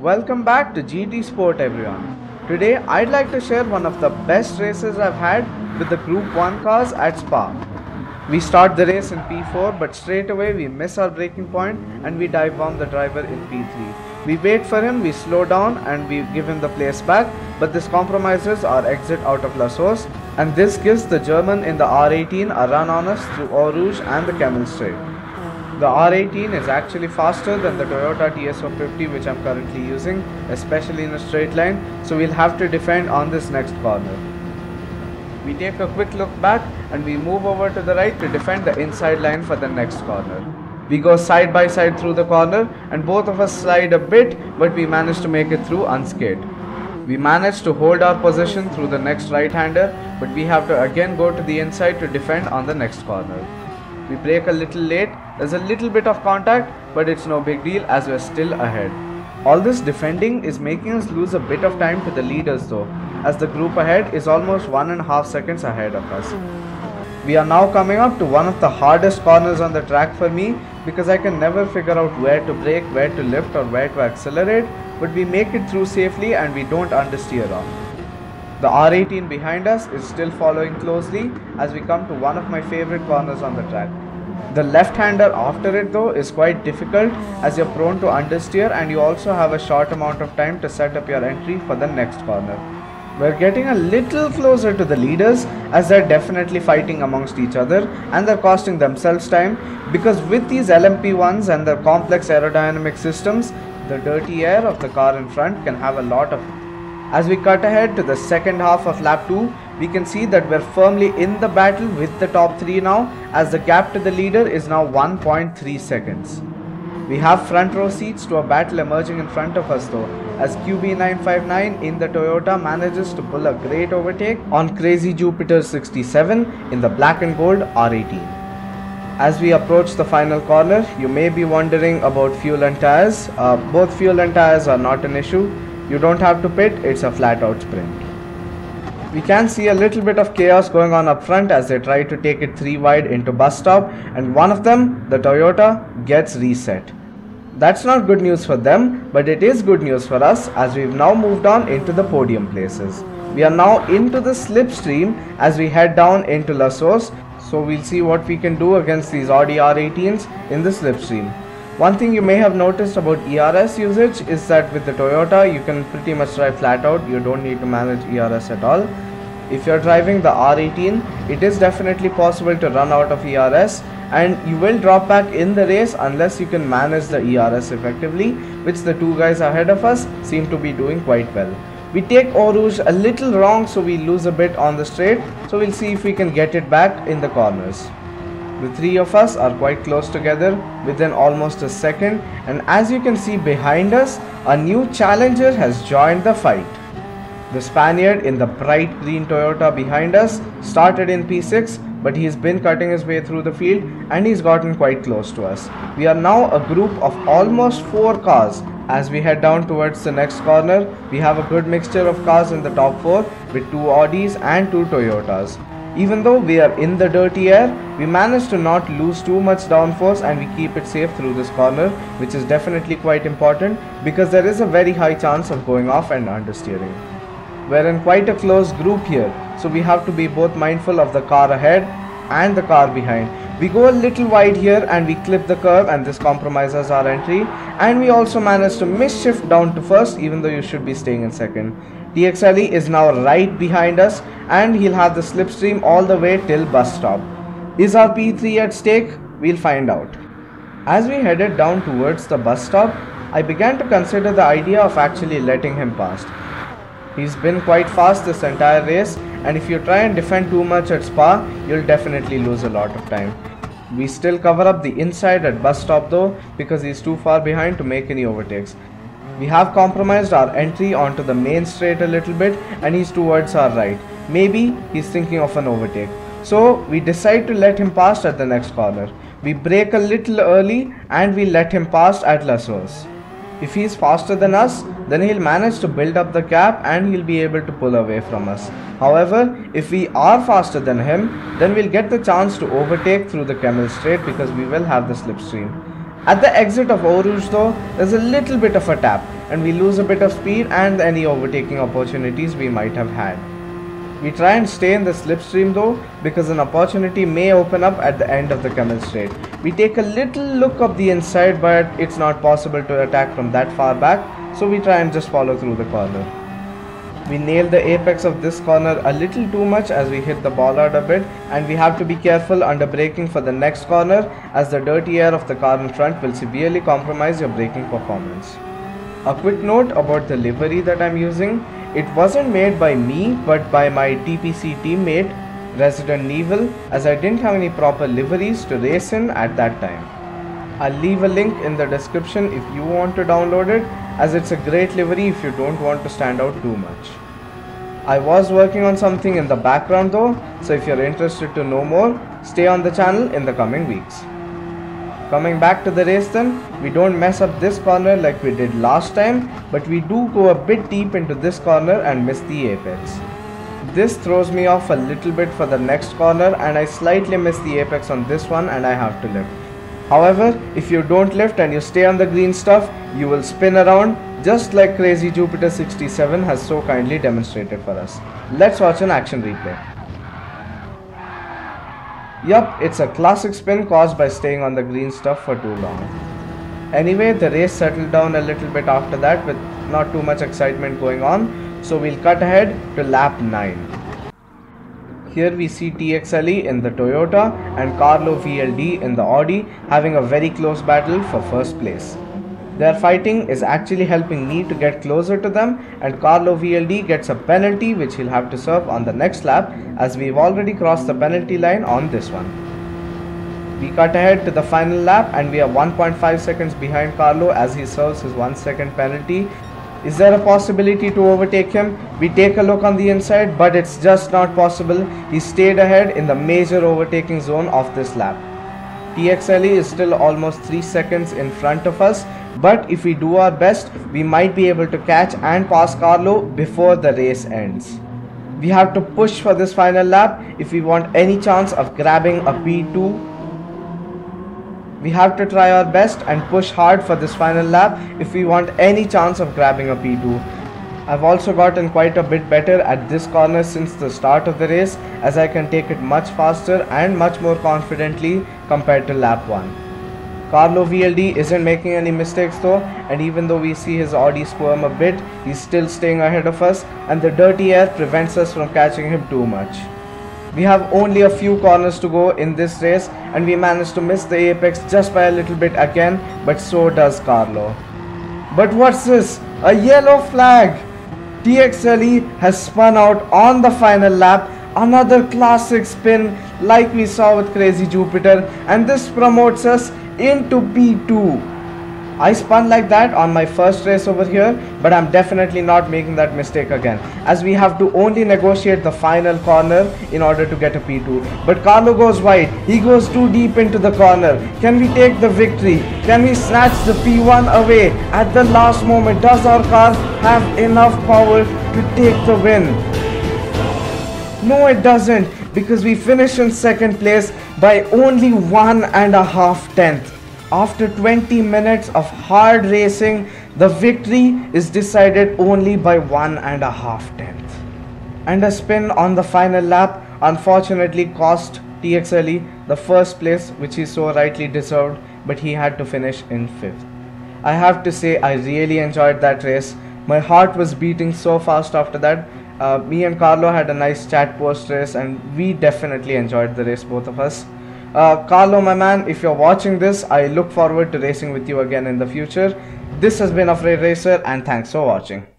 Welcome back to GT Sport everyone. Today I'd like to share one of the best races I've had with the Group 1 cars at Spa. We start the race in P4 but straight away we miss our braking point and we dive bomb the driver in P3. We wait for him, we slow down and we give him the place back, but this compromises our exit out of La Source, and this gives the German in the R18 a run on us through Eau Rouge and the Camel Straight. The R18 is actually faster than the Toyota TS450 which I'm currently using, especially in a straight line, so we'll have to defend on this next corner. We take a quick look back and we move over to the right to defend the inside line for the next corner. We go side by side through the corner and both of us slide a bit, but we manage to make it through unscathed. We manage to hold our position through the next right-hander, but we have to again go to the inside to defend on the next corner. We brake a little late, there's a little bit of contact, but it's no big deal as we're still ahead. All this defending is making us lose a bit of time to the leaders though, as the group ahead is almost 1.5 seconds ahead of us. We are now coming up to one of the hardest corners on the track for me, because I can never figure out where to brake, where to lift or where to accelerate, but we make it through safely and we don't understeer off. The R18 behind us is still following closely as we come to one of my favorite corners on the track. The left-hander after it though is quite difficult as you're prone to understeer and you also have a short amount of time to set up your entry for the next corner. We're getting a little closer to the leaders as they're definitely fighting amongst each other and they're costing themselves time, because with these LMP1s and their complex aerodynamic systems, the dirty air of the car in front can have a lot of. As we cut ahead to the second half of lap 2, we can see that we're firmly in the battle with the top 3 now, as the gap to the leader is now 1.3 seconds. We have front row seats to a battle emerging in front of us though, as QB959 in the Toyota manages to pull a great overtake on Crazy Jupiter 67 in the black and gold R18. As we approach the final corner, you may be wondering about fuel and tires. Both fuel and tires are not an issue. You don't have to pit, it's a flat out sprint. We can see a little bit of chaos going on up front as they try to take it 3 wide into bus stop, and one of them, the Toyota, gets reset. That's not good news for them, but it is good news for us as we've now moved on into the podium places. We are now into the slipstream as we head down into La Source, so we'll see what we can do against these Audi R18s in the slipstream. One thing you may have noticed about ERS usage is that with the Toyota you can pretty much drive flat out, you don't need to manage ERS at all. If you're driving the R18, it is definitely possible to run out of ERS and you will drop back in the race unless you can manage the ERS effectively, which the 2 guys ahead of us seem to be doing quite well. We take Eau Rouge a little wrong, so we lose a bit on the straight, so we'll see if we can get it back in the corners. The 3 of us are quite close together within almost a second, and as you can see behind us, a new challenger has joined the fight. The Spaniard in the bright green Toyota behind us started in P6, but he's been cutting his way through the field and he's gotten quite close to us. We are now a group of almost 4 cars. As we head down towards the next corner, we have a good mixture of cars in the top 4 with 2 Audis and 2 Toyotas. Even though we are in the dirty air, we manage to not lose too much downforce and we keep it safe through this corner, which is definitely quite important because there is a very high chance of going off and understeering. We're in quite a close group here, so we have to be both mindful of the car ahead and the car behind. We go a little wide here and we clip the curve, and this compromises our entry, and we also manage to miss-shift down to first even though you should be staying in second. TXLE is now right behind us and he'll have the slipstream all the way till bus stop. Is our P3 at stake? We'll find out. As we headed down towards the bus stop, I began to consider the idea of actually letting him past. He's been quite fast this entire race, and if you try and defend too much at Spa, you'll definitely lose a lot of time. We still cover up the inside at bus stop though, because he's too far behind to make any overtakes. We have compromised our entry onto the main straight a little bit and he's towards our right. Maybe he's thinking of an overtake. So we decide to let him pass at the next corner. We brake a little early and we let him pass at La Source. If he's faster than us, then he'll manage to build up the gap and he'll be able to pull away from us. However, if we are faster than him, then we'll get the chance to overtake through the Camel Straight because we will have the slipstream. At the exit of Eau Rouge though, there's a little bit of a tap. and we lose a bit of speed and any overtaking opportunities we might have had. We try and stay in the slipstream though, because an opportunity may open up at the end of the Kemmel Straight. We take a little look up the inside, but it's not possible to attack from that far back, so we try and just follow through the corner. We nail the apex of this corner a little too much as we hit the bollard a bit, and we have to be careful under braking for the next corner, as the dirty air of the car in front will severely compromise your braking performance. A quick note about the livery that I'm using. It wasn't made by me but by my TPC teammate Resident Neville, as I didn't have any proper liveries to race in at that time. I'll leave a link in the description if you want to download it, as it's a great livery if you don't want to stand out too much. I was working on something in the background though, so if you're interested to know more, stay on the channel in the coming weeks. Coming back to the race then, we don't mess up this corner like we did last time, but we do go a bit deep into this corner and miss the apex. This throws me off a little bit for the next corner, and I slightly miss the apex on this one and I have to lift. However, if you don't lift and you stay on the green stuff, you will spin around just like Crazy Jupiter 67 has so kindly demonstrated for us. Let's watch an action replay. Yup, it's a classic spin caused by staying on the green stuff for too long. Anyway, the race settled down a little bit after that with not too much excitement going on, so we'll cut ahead to lap 9. Here we see TXLE in the Toyota and Carlo VLD in the Audi having a very close battle for first place. Their fighting is actually helping me to get closer to them, and Carlo VLD gets a penalty which he'll have to serve on the next lap, as we've already crossed the penalty line on this one. We cut ahead to the final lap and we are 1.5 seconds behind Carlo as he serves his 1 second penalty. Is there a possibility to overtake him? We take a look on the inside, but it's just not possible. He stayed ahead in the major overtaking zone of this lap. TXLE is still almost 3 seconds in front of us, but if we do our best, we might be able to catch and pass Carlo before the race ends. We have to push for this final lap if we want any chance of grabbing a P2. We have to try our best and push hard for this final lap if we want any chance of grabbing a P2. I've also gotten quite a bit better at this corner since the start of the race, as I can take it much faster and much more confidently compared to lap 1. Carlo VLD isn't making any mistakes though, and even though we see his Audi squirm a bit, he's still staying ahead of us, and the dirty air prevents us from catching him too much. We have only a few corners to go in this race, and we managed to miss the apex just by a little bit again, but so does Carlo. But what's this? A yellow flag! TXLE has spun out on the final lap, another classic spin like we saw with Crazy Jupiter, and this promotes us into P2. I spun like that on my first race over here, but I'm definitely not making that mistake again, as we have to only negotiate the final corner in order to get a P2. But Carlo goes wide, he goes too deep into the corner. Can we take the victory? Can we snatch the P1 away at the last moment? Does our car have enough power to take the win? No, it doesn't, because we finish in second place by only 1.5 tenths. After 20 minutes of hard racing, the victory is decided only by 1.5 tenths. And a spin on the final lap unfortunately cost TXLE the first place, which he so rightly deserved, but he had to finish in 5th. I have to say, I really enjoyed that race. My heart was beating so fast after that. Me and Carlo had a nice chat post race, and we definitely enjoyed the race, both of us. Carlo, my man, if you're watching this, I look forward to racing with you again in the future. This has been Afraid Racer, and thanks for watching.